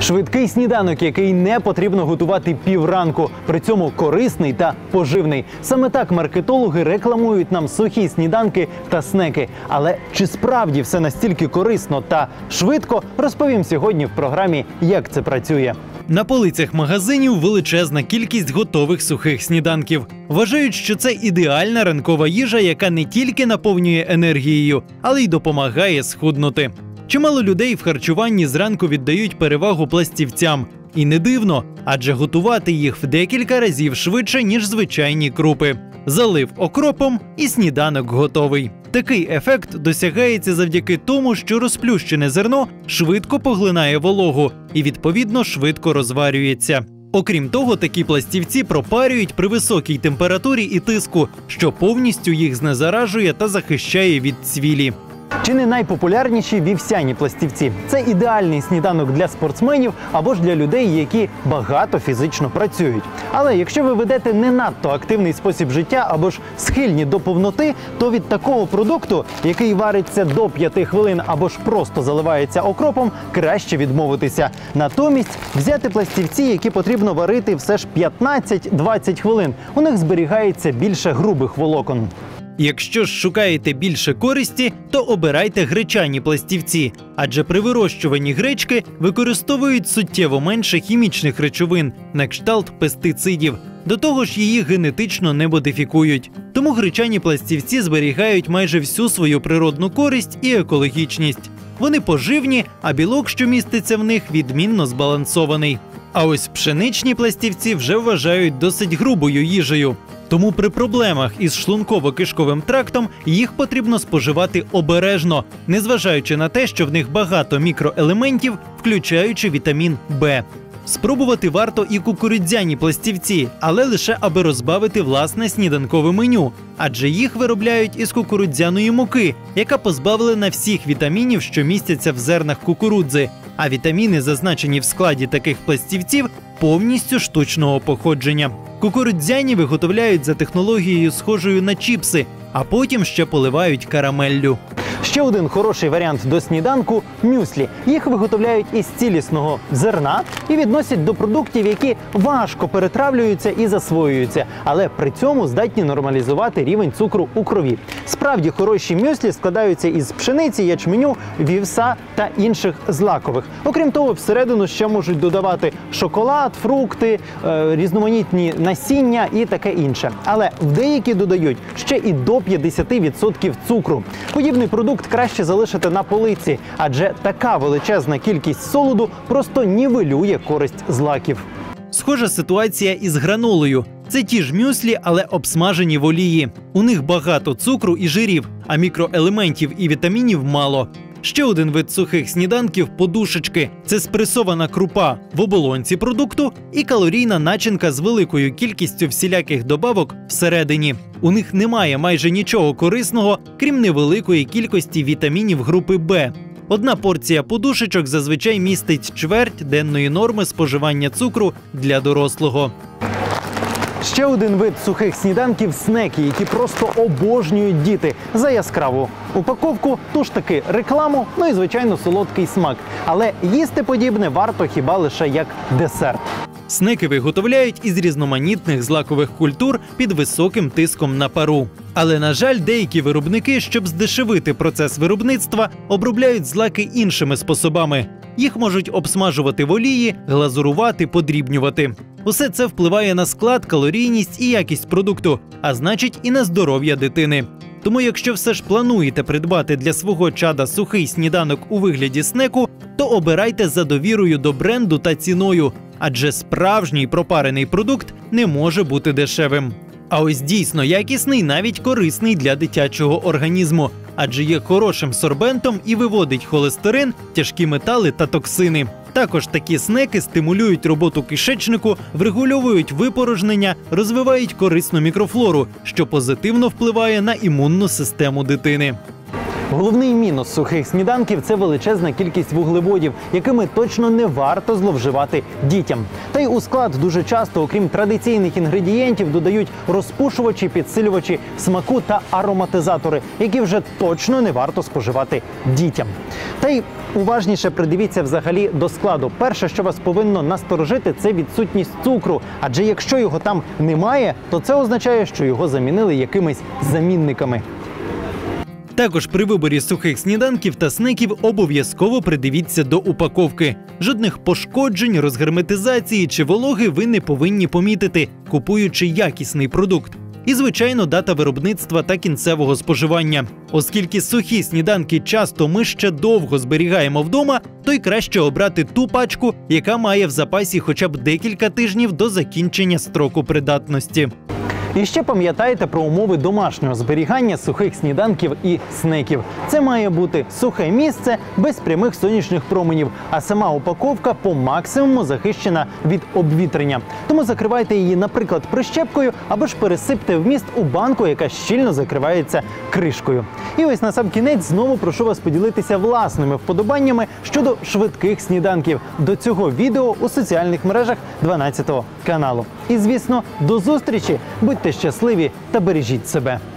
Швидкий сніданок, який не потрібно готувати півранку, при цьому корисний та поживний. Саме так маркетологи рекламують нам сухі сніданки та снеки. Але чи справді все настільки корисно та швидко, розповім сьогодні в програмі «Як це працює». На полицях магазинів величезна кількість готових сухих сніданків. Вважають, що це ідеальна ранкова їжа, яка не тільки наповнює енергією, але й допомагає схуднути. Чимало людей в харчуванні зранку віддають перевагу пластівцям. І не дивно, адже готувати їх в декілька разів швидше, ніж звичайні крупи. Залив окропом і сніданок готовий. Такий ефект досягається завдяки тому, що розплющене зерно швидко поглинає вологу і, відповідно, швидко розварюється. Окрім того, такі пластівці пропарюють при високій температурі і тиску, що повністю їх знезаражує та захищає від цвілі. Чи не найпопулярніші вівсяні пластівці? Це ідеальний сніданок для спортсменів або ж для людей, які багато фізично працюють. Але якщо ви ведете не надто активний спосіб життя або ж схильні до повноти, то від такого продукту, який вариться до 5 хвилин або ж просто заливається окропом, краще відмовитися. Натомість взяти пластівці, які потрібно варити все ж 15-20 хвилин. У них зберігається більше грубих волокон. Якщо ж шукаєте більше користі, то обирайте гречані пластівці, адже при вирощуванні гречки використовують суттєво менше хімічних речовин, на кшталт пестицидів. До того ж, її генетично не модифікують. Тому гречані пластівці зберігають майже всю свою природну користь і екологічність. Вони поживні, а білок, що міститься в них, відмінно збалансований. А ось пшеничні пластівці вже вважають досить грубою їжею. Тому при проблемах із шлунково-кишковим трактом їх потрібно споживати обережно, незважаючи на те, що в них багато мікроелементів, включаючи вітамін Б. Спробувати варто і кукурудзяні пластівці, але лише аби розбавити власне сніданкове меню, адже їх виробляють із кукурудзяної муки, яка позбавлена всіх вітамінів, що містяться в зернах кукурудзи. А вітаміни, зазначені в складі таких пластівців, повністю штучного походження. Кукурудзяні виготовляють за технологією, схожою на чіпси, а потім ще поливають карамеллю. Ще один хороший варіант до сніданку – мюслі. Їх виготовляють із цілісного зерна і відносять до продуктів, які важко перетравлюються і засвоюються, але при цьому здатні нормалізувати рівень цукру у крові. Справді хороші мюслі складаються із пшениці, ячменю, вівса та інших злакових. Окрім того, всередину ще можуть додавати шоколад, фрукти, різноманітні насіння і таке інше. Але в деякі додають ще і до 50% цукру. Подібний продукт краще залишити на полиці, адже така величезна кількість солоду просто нівелює користь злаків. Схожа ситуація із гранолою. Це ті ж мюслі, але обсмажені в олії. У них багато цукру і жирів, а мікроелементів і вітамінів мало. Ще один вид сухих сніданків – подушечки. Це спресована крупа в оболонці продукту і калорійна начинка з великою кількістю всіляких добавок всередині. У них немає майже нічого корисного, крім невеликої кількості вітамінів групи Б. Одна порція подушечок зазвичай містить чверть денної норми споживання цукру для дорослого. Ще один вид сухих сніданків – снеки, які просто обожнюють діти за яскраву упаковку, ту ж таки рекламу, ну і, звичайно, солодкий смак. Але їсти подібне варто хіба лише як десерт. Снеки виготовляють із різноманітних злакових культур під високим тиском на пару. Але, на жаль, деякі виробники, щоб здешевити процес виробництва, обробляють злаки іншими способами. Їх можуть обсмажувати в олії, глазурувати, подрібнювати. Усе це впливає на склад, калорійність і якість продукту, а значить і на здоров'я дитини. Тому якщо все ж плануєте придбати для свого чада сухий сніданок у вигляді снеку, то обирайте за довірою до бренду та ціною, адже справжній пропарений продукт не може бути дешевим. А ось дійсно якісний, навіть корисний для дитячого організму, адже є хорошим сорбентом і виводить холестерин, тяжкі метали та токсини. Також такі снеки стимулюють роботу кишечнику, врегульовують випорожнення, розвивають корисну мікрофлору, що позитивно впливає на імунну систему дитини. Головний мінус сухих сніданків – це величезна кількість вуглеводів, якими точно не варто зловживати дітям. Та й у склад дуже часто, окрім традиційних інгредієнтів, додають розпушувачі, підсилювачі смаку та ароматизатори, які вже точно не варто споживати дітям. Та й уважніше придивіться взагалі до складу. Перше, що вас повинно насторожити – це відсутність цукру. Адже якщо його там немає, то це означає, що його замінили якимись замінниками. Також при виборі сухих сніданків та снеків обов'язково придивіться до упаковки. Жодних пошкоджень, розгерметизації чи вологи ви не повинні помітити, купуючи якісний продукт. І, звичайно, дата виробництва та кінцевого споживання. Оскільки сухі сніданки часто ми ще довго зберігаємо вдома, то й краще обрати ту пачку, яка має в запасі хоча б декілька тижнів до закінчення строку придатності. І ще пам'ятайте про умови домашнього зберігання сухих сніданків і снеків. Це має бути сухе місце без прямих сонячних променів, а сама упаковка по максимуму захищена від обвітрення. Тому закривайте її, наприклад, прищепкою або ж пересипте вміст у банку, яка щільно закривається кришкою. І ось на сам кінець знову прошу вас поділитися власними вподобаннями щодо швидких сніданків до цього відео у соціальних мережах 12 каналу. І, звісно, до зустрічі! Будьте щасливі та бережіть себе!